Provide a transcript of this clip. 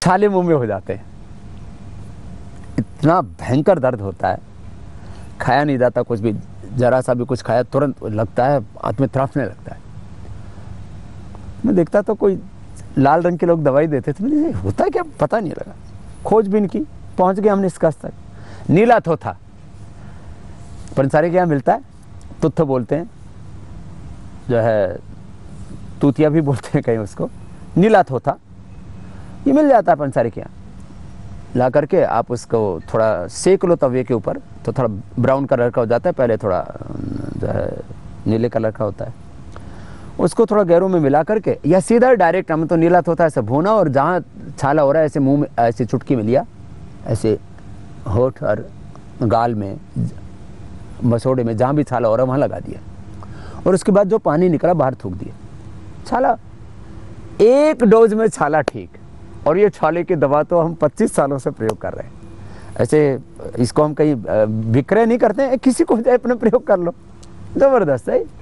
छाले मुंह में हो जाते हैं, इतना भयंकर दर्द होता है, खाया नहीं जाता कुछ भी, जरा सा भी कुछ खाया तुरंत लगता है हाथ में तड़पने लगता है। मैं देखता तो कोई लाल रंग के लोग दवाई देते थे, मुझे होता क्या पता नहीं लगा, खोजबीन की, पहुंच गए हम निष्कर्ष तक, नीला थोथा पंसारी के यहाँ मिलता है, तुत्थ बोलते हैं, जो है तूतिया भी बोलते हैं कहीं उसको, नीला थोथा ये मिल जाता है पंसारी के यहाँ। ला करके आप उसको थोड़ा सेक लो तवे के ऊपर, तो थोड़ा ब्राउन कलर का हो जाता है, पहले थोड़ा जो है नीले कलर का होता है, उसको थोड़ा गैरों में मिला करके या सीधा डायरेक्ट हम तो नीला थोथा ऐसे भूना, और जहाँ छाला हो रहा है ऐसे मुंह में ऐसे चुटकी में लिया, ऐसे होठ और गाल में मसोड़े में जहाँ भी छाला हो रहा है वहाँ लगा दिया, और उसके बाद जो पानी निकला बाहर थूक दिया। छाला एक डोज में छाला ठीक। और ये छाले की दवा तो हम 25 सालों से प्रयोग कर रहे हैं। ऐसे इसको हम कहीं विक्रय नहीं करते हैं, किसी को जाए अपने प्रयोग कर लो, ज़बरदस्त है।